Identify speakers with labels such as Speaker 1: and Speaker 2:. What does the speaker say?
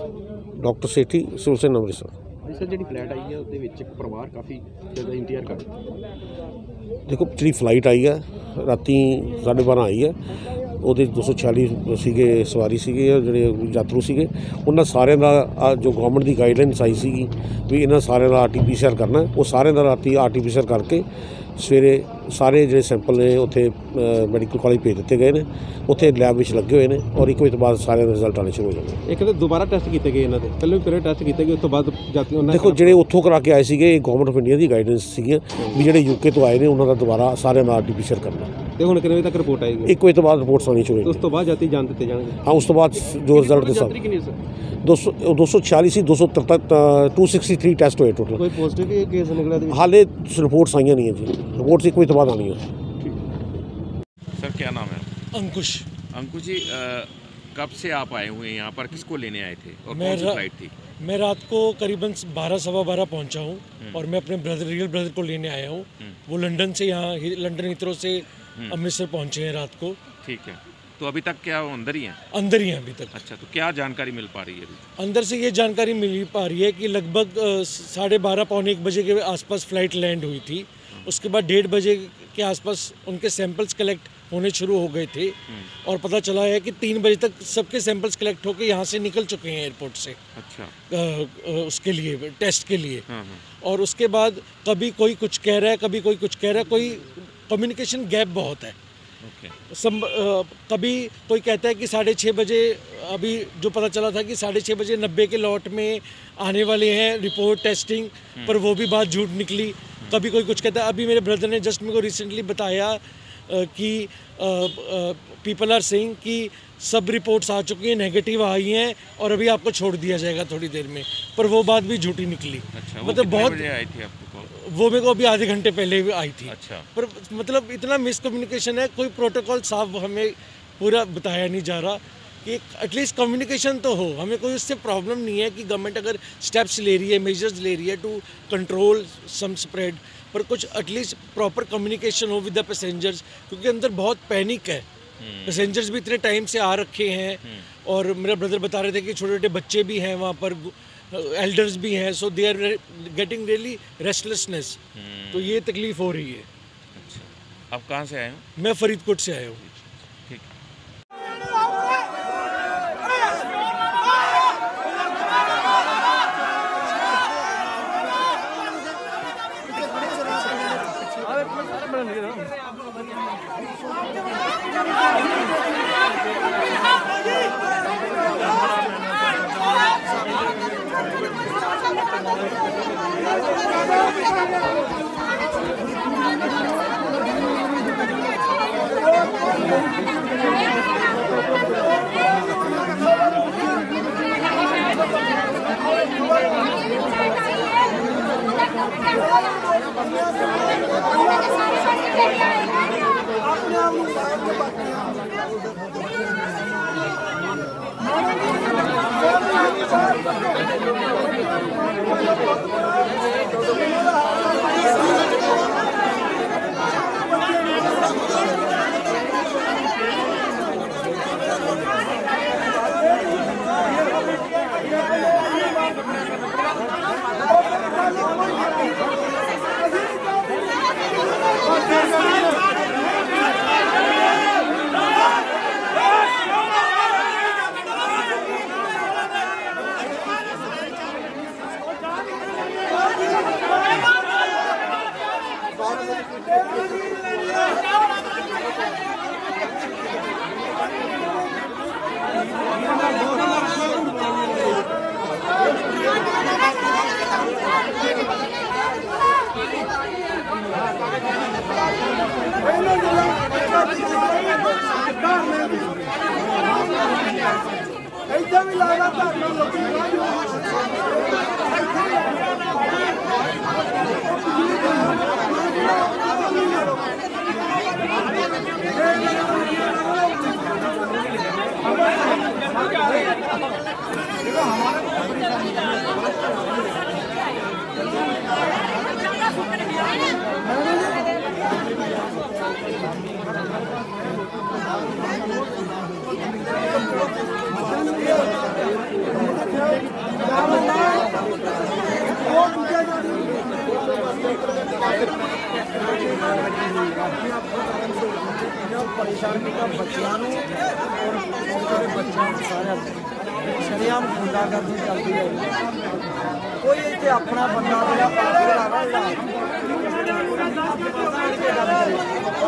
Speaker 1: Doctor Sethi civil surgeon Amritsar.
Speaker 2: Sir ji flight आई है उसके विच परिवार काफ़ी ज़्यादा इंतजार कर
Speaker 1: देखो जी फ्लाइट आई है राती 12:30 आई है ਉਹਦੇ 246 ਸੀਗੇ ਸਵਾਰੀ ਸੀਗੇ ਜਿਹੜੇ ਯਾਤਰੂ ਸੀਗੇ ਉਹਨਾਂ ਸਾਰਿਆਂ ਦਾ ਜੋ ਗਵਰਨਮੈਂਟ ਦੀ ਗਾਈਡਲਾਈਨਸ ਆਈ ਸੀਗੀ ਵੀ ਇਹਨਾਂ ਸਾਰਿਆਂ ਦਾ RT-PCR ਕਰਨਾ ਉਹ ਸਾਰਿਆਂ ਦਾ ਰਾਤੀ RT-PCR ਕਰਕੇ ਸਵੇਰੇ ਸਾਰੇ ਜਿਹੜੇ ਸੈਂਪਲ ਨੇ ਉੱਥੇ ਮੈਡੀਕਲ ਕਾਲਜ ਭੇਜ ਦਿੱਤੇ ਗਏ ਨੇ ਉੱਥੇ ਲੈਬ ਵਿੱਚ ਲੱਗੇ ਹੋਏ ਨੇ ਔਰ 1 ਵਜੇ ਤੋਂ ਬਾਅਦ ਸਾਰਿਆਂ ਦੇ ਰਿਜ਼ਲਟ ਆਉਣੇ ਸ਼ੁਰੂ ਹੋ ਜਾਣਗੇ।
Speaker 2: ਇੱਕ ਤਾਂ ਦੁਬਾਰਾ ਟੈਸਟ ਕੀਤੇ ਗਏ ਇਹਨਾਂ ਦੇ ਪਹਿਲੇ ਵੀ ਟੈਸਟ ਕੀਤੇ ਗਏ ਉਸ ਤੋਂ ਬਾਅਦ ਜਾਤੀ ਉਹਨਾਂ
Speaker 1: ਦੇਖੋ ਜਿਹੜੇ ਉੱਥੋਂ ਕਰਾ ਕੇ ਆਏ ਸੀਗੇ ਗਵਰਨਮੈਂਟ ਆਫ ਇੰਡੀਆ ਦੀ ਗਾਈਡਲਾਈਨਸ ਸੀਗੀਆਂ ਵੀ ਜਿਹੜੇ UK ਤੋਂ ਆਏ ਨੇ ਉਹਨਾਂ ਦਾ ਦੁਬਾਰਾ ਸਾਰਿਆਂ ਦਾ RT-PCR ਕਰਨਾ
Speaker 2: ਤੇ ਹੁਣ ਕਿੰਨੇ ਵਜੇ ਤੱਕ ਰਿਪੋਰਟ ਆਏਗੀ?
Speaker 1: 1 ਵਜੇ ਤੋਂ ਬਾਅਦ ਰਿਪੋਰਟਸ ਆਉਣੀ ਸ਼ੁਰੂ ਹੋ
Speaker 2: ਉਸ ਤੋਂ ਬਾਅਦ ਜਾਤੀ ਜਾਣ ਦਿੱਤੇ ਜਾਣਗੇ।
Speaker 1: ਹਾਂ ਉਸ ਤੋਂ ਬਾਅਦ ਜੋ ਰਿਜ਼ਲਟ ਦੇ ਸਾਥ 246 ਸੀ 263 ਟੈਸਟ ਹੋਏ ਟੋਟਲ।
Speaker 2: ਕੋਈ ਪੋਜ਼ਿਟਿਵ ਕੇਸ ਨਿਕਲਿਆ?
Speaker 1: ਹਾਲੇ ਰਿਪੋਰਟਸ ਆਈਆਂ ਨਹੀਂ ਹੈ ਜੀ, ਰਿਪੋਰਟਸ 1 ਵਜੇ ਤੋਂ ਬਾਅਦ ਆਉਣੀ ਹੈ।
Speaker 3: सर क्या नाम है?
Speaker 4: अंकुश।
Speaker 3: अंकुश जी कब से आप आए हुए हैं यहाँ पर, किसको लेने आए थे और
Speaker 4: मैं
Speaker 3: कौन सी फ्लाइट थी?
Speaker 4: मैं रात को करीबन 12-12:15 पहुँचा हूँ और मैं अपने रियल ब्रदर को लेने आया हूँ। वो लंदन से यहाँ लंदन हिथरो से अमृतसर पहुँचे हैं रात को।
Speaker 3: ठीक है, तो अभी तक क्या वो अंदर ही हैं?
Speaker 4: अंदर ही हैं अभी तक।
Speaker 3: अच्छा, तो क्या जानकारी मिल पा रही है अभी?
Speaker 4: अंदर से ये जानकारी मिल पा रही है कि लगभग 12:30-1 बजे के आसपास फ़्लाइट लैंड हुई थी। उसके बाद 1:30 बजे के आसपास उनके सैंपल्स कलेक्ट होने शुरू हो गए थे और पता चला है कि 3 बजे तक सबके सैंपल्स कलेक्ट होकर यहाँ से निकल चुके हैं एयरपोर्ट से।
Speaker 3: अच्छा।
Speaker 4: उसके लिए टेस्ट के लिए। और उसके बाद कभी कोई कुछ कह रहा है, कभी कोई कुछ कह रहा है, कोई कम्युनिकेशन गैप बहुत है। कभी कोई कहता है कि 6:30 बजे, अभी जो पता चला था कि 6:30 बजे 90 के लॉट में आने वाले हैं रिपोर्ट टेस्टिंग, पर वो भी बात झूठ निकली। कभी कोई कुछ कहता है। अभी मेरे ब्रदर ने जस्ट मेरे को रिसेंटली बताया कि पीपल आर सेइंग कि सब रिपोर्ट्स आ चुकी हैं, नेगेटिव आई हैं और अभी आपको छोड़ दिया जाएगा थोड़ी देर में, पर वो बात भी झूठी निकली।
Speaker 3: अच्छा,
Speaker 4: मतलब बहुत
Speaker 3: आई थी आपको?
Speaker 4: वो मेरे को अभी आधे घंटे पहले भी आई थी।
Speaker 3: अच्छा।
Speaker 4: पर मतलब इतना मिसकम्युनिकेशन है, कोई प्रोटोकॉल साफ हमें पूरा बताया नहीं जा रहा कि एटलीस्ट कम्युनिकेशन तो हो। हमें कोई उससे प्रॉब्लम नहीं है कि गवर्नमेंट अगर स्टेप्स ले रही है, मेजर्स ले रही है टू कंट्रोल सम स्प्रेड, पर कुछ एटलीस्ट प्रॉपर कम्युनिकेशन हो विद द पैसेंजर्स, क्योंकि अंदर बहुत पैनिक है। पैसेंजर्स भी इतने टाइम से आ रखे हैं और मेरा ब्रदर बता रहे थे कि छोटे छोटे बच्चे भी हैं वहाँ पर, एल्डर्स भी हैं, so they are getting really restlessness. तो ये तकलीफ हो रही है।
Speaker 3: अच्छा, आप कहाँ से आए हो?
Speaker 4: मैं फरीदकोट से आया हूँ।
Speaker 5: परेशानी का बच्चों और छोटे बच्चों सारे शरेआम गुंडागर्दी चलती है कोई इतने अपना बंदा